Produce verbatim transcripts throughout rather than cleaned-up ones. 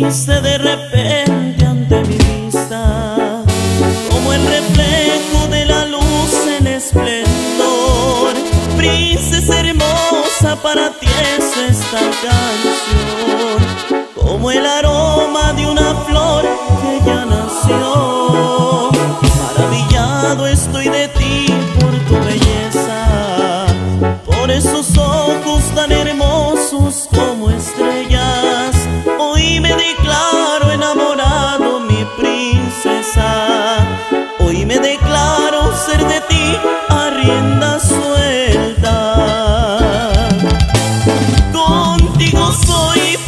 apareciste de repente ante mi vista, como el reflejo de la luz en esplendor. Princesa hermosa, para ti es esta canción, como el aroma de una flor que ya nació. Maravillado estoy de ti por tu belleza, por esos ojos tan hermosos como estrellas. Hoy me declaro enamorado, mi princesa. Hoy me declaro ser de ti a rienda suelta. Contigo soy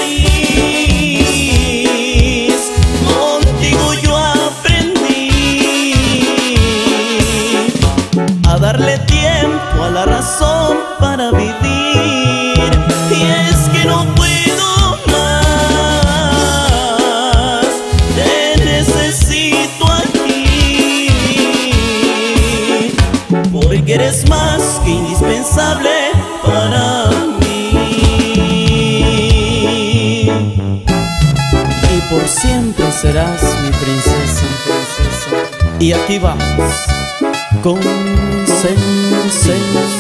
feliz, contigo yo aprendí a darle tiempo a la razón para vivir. Y es que no puedo más, te necesito aquí, porque eres más que indispensable para mí. Y por siempre serás mi princesa, princesa. Y aquí vamos con Sensei.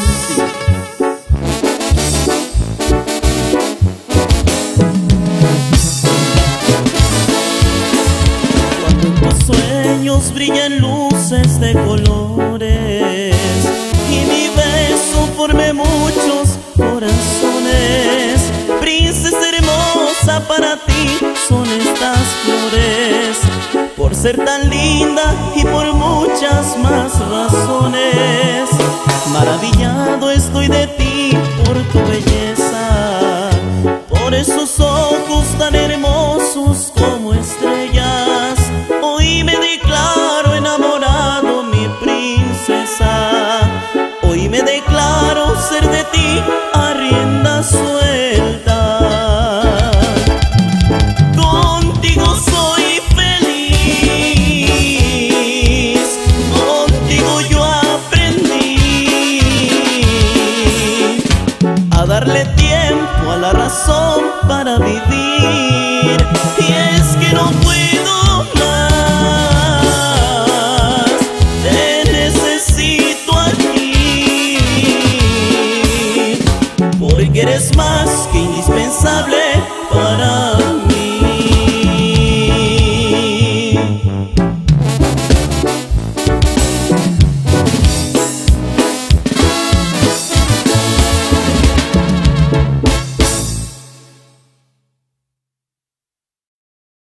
Cuando en tus sueños brillan luces de colores y mi beso forme muchos corazones. Princesa hermosa, para ti son estas flores, por ser tan linda y por muchas más razones. Maravillado estoy de ti por tu belleza, por esos ojos tan hermosos como estrellas. Hoy me declaro enamorado, mi princesa. Hoy me declaro ser de ti a rienda suelta. Contigo soy feliz, contigo yo aprendí a darle tiempo a la razón para vivir. Y es que no puedo más, te necesito aquí, porque eres más que indispensable para mí.